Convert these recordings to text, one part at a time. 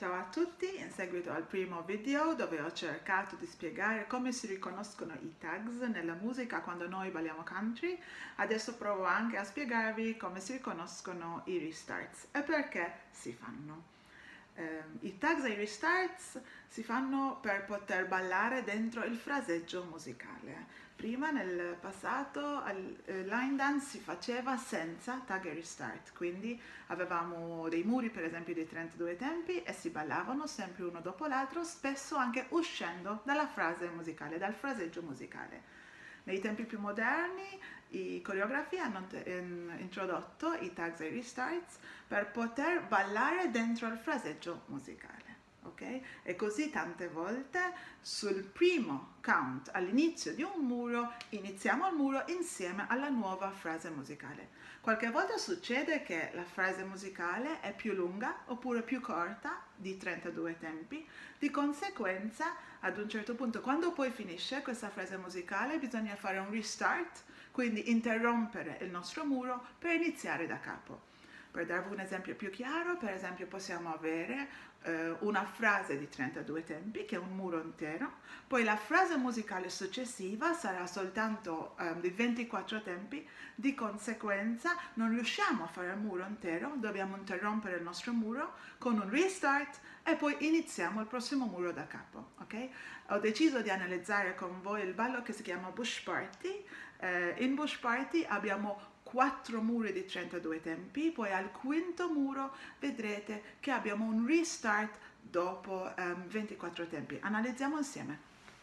Ciao a tutti, in seguito al primo video dove ho cercato di spiegare come si riconoscono i tags nella musica quando noi balliamo country, adesso provo anche a spiegarvi come si riconoscono i restarts e perché si fanno. I tags e i restarts si fanno per poter ballare dentro il fraseggio musicale. Prima nel passato line dance si faceva senza tag e restart, quindi avevamo dei muri per esempio di 32 tempi e si ballavano sempre uno dopo l'altro, spesso anche uscendo dalla frase musicale, dal fraseggio musicale. Nei tempi più moderni i coreografi hanno introdotto i tags e i restarts per poter ballare dentro il fraseggio musicale. Okay? E così tante volte sul primo count all'inizio di un muro iniziamo il muro insieme alla nuova frase musicale. Qualche volta succede che la frase musicale è più lunga oppure più corta di 32 tempi, di conseguenza ad un certo punto quando poi finisce questa frase musicale bisogna fare un restart, quindi interrompere il nostro muro per iniziare da capo. Per darvi un esempio più chiaro, per esempio possiamo avere una frase di 32 tempi che è un muro intero, poi la frase musicale successiva sarà soltanto di 24 tempi, di conseguenza non riusciamo a fare il muro intero, dobbiamo interrompere il nostro muro con un restart e poi iniziamo il prossimo muro da capo. Okay? Ho deciso di analizzare con voi il ballo che si chiama Bush Party. In Bush Party abbiamo 4 muri di 32 tempi, poi al quinto muro vedrete che abbiamo un restart dopo 24 tempi. Analizziamo insieme.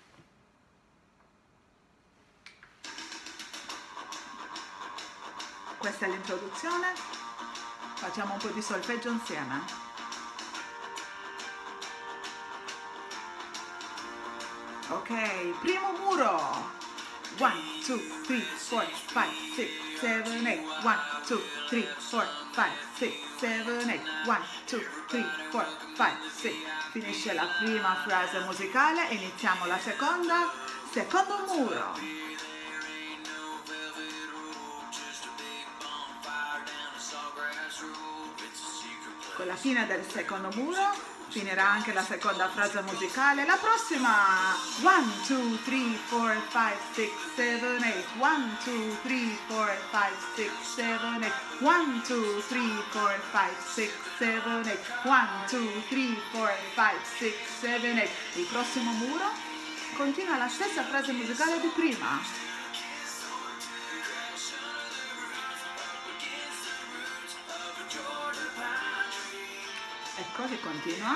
Questa è l'introduzione, facciamo un po' di solfeggio insieme. Ok, primo muro. 1, 2, 3, 4, 5, 6, 7, 8. 1, 2, 3, 4, 5, 6, 7, 8. 1, 2, 3, 4, 5, 6. Finisce la prima frase musicale, iniziamo la seconda. Secondo muro. Con la fine del secondo muro finirà anche la seconda frase musicale. La prossima 1, 2, 3, 4, 5, 6, 7, 8. 1, 2, 3, 4, 5, 6, 7, 8. 1, 2, 3, 4, 5, 6, 7, 8. 1, 2, 3, 4, 5, 6, 7, 8. Il prossimo muro continua la stessa frase musicale di prima. Ecco che continua.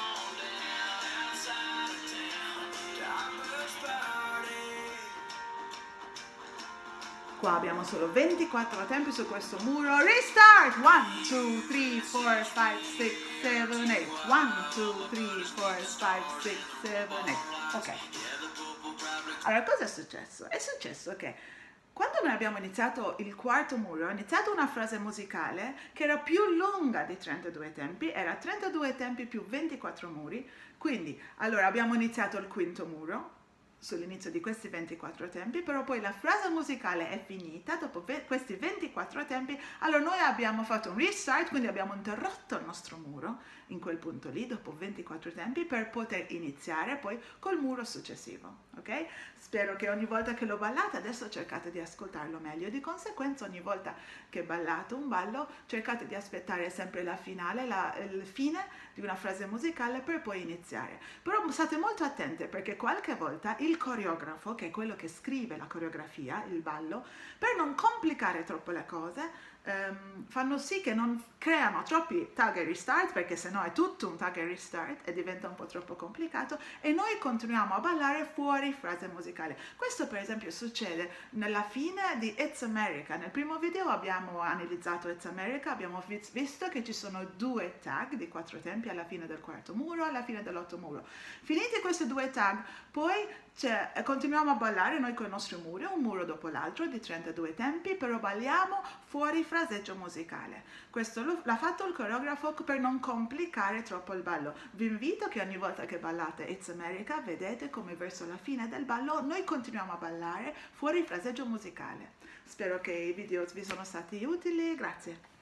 Qua abbiamo solo 24 tempi su questo muro. Restart! 1, 2, 3, 4, 5, 6, 7, 8. 1, 2, 3, 4, 5, 6, 7, 8. Ok. Allora, cosa è successo? È successo che quando noi abbiamo iniziato il quarto muro, ho iniziato una frase musicale che era più lunga di 32 tempi, era 32 tempi più 24 muri, quindi allora abbiamo iniziato il quinto muro sull'inizio di questi 24 tempi, però poi la frase musicale è finita dopo questi 24 tempi, allora noi abbiamo fatto un restart, quindi abbiamo interrotto il nostro muro in quel punto lì dopo 24 tempi per poter iniziare poi col muro successivo, ok? Spero che ogni volta che lo ballate adesso cercate di ascoltarlo meglio, di conseguenza ogni volta che ballate un ballo cercate di aspettare sempre la finale, il fine di una frase musicale per poi iniziare, però state molto attente perché qualche volta il coreografo, che è quello che scrive la coreografia, il ballo, per non complicare troppo le cose, fanno sì che non creano troppi tag e restart, perché sennò è tutto un tag e restart e diventa un po' troppo complicato e noi continuiamo a ballare fuori frase musicale. Questo per esempio succede nella fine di It's America. Nel primo video abbiamo analizzato It's America, abbiamo visto che ci sono 2 tag di 4 tempi alla fine del quarto muro, alla fine dell'8 muro. Finiti questi 2 tag, poi continuiamo a ballare noi con i nostri muri, un muro dopo l'altro di 32 tempi, però balliamo fuori fraseggio musicale. Questo l'ha fatto il coreografo per non complicare troppo il ballo. Vi invito che ogni volta che ballate It's America vedete come verso la fine del ballo noi continuiamo a ballare fuori fraseggio musicale. Spero che i video vi sono stati utili, grazie.